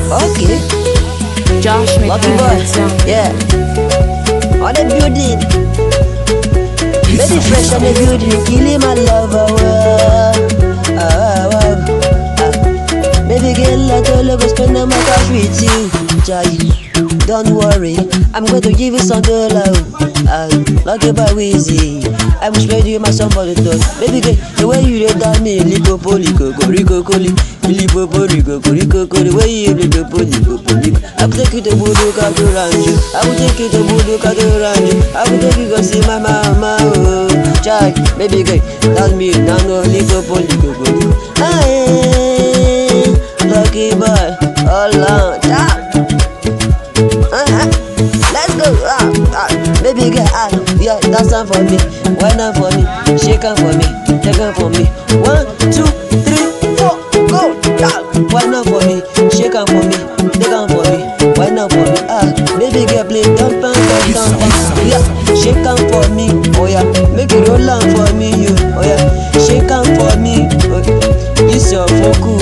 Okay. Josh Lucky boy. Yeah. On the building. Very fresh on the building. Killing my lover. Baby girl, I told you go spend all my cash with you. Don't worry, I'm going to give you some love. Lucky boy, Weezy. I will spread you my song for the thought. Baby girl, the way you did that me, lipopo, rico, coli, lipopo, rico, the way you did the lipopo. I will take you to Budu Kaduranju. I will take you to Budu Kaduranju. I will take you to see my mama. Chai, baby girl, tell me now no lipopo. Hey, lucky boy, all on top. Let's go, baby girl, yeah, that's time for me. Why not for me? Shake on for me, take on for me. 1, 2, 3, 4, go, why not for me? Shake on for me, take on for me. Why not for me? Baby girl, play dump, yeah, shake on for me. Oh yeah, make it roll on for me, you. Oh yeah, shake on for me. This your focus,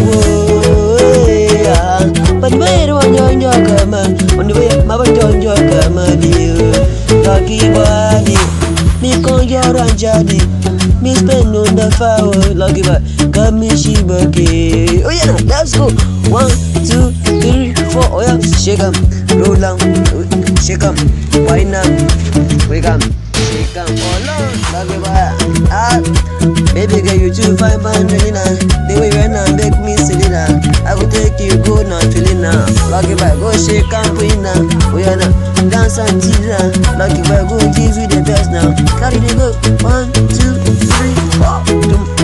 yeah. But the way on your come on the way, my boy on your come on, lucky body. Me con your anjali, me spend on the foul, lucky boy. Come me she bucky. Oh yeah, let's go. 1, 2, 3, 4. Oh yeah, shake 'em, roll 'em, shake 'em, wine 'em, wake 'em, shake 'em. Oh Lord, lucky boy. Baby girl, you too fine, Angelina. The way you now make me Selena. I will take you go now, feeling now. Lucky boy, go shake and queen now. Oh yeah, now dance and tease now. Lucky boy, go give you the best now. Carry the go. 1, 2, 3, 4.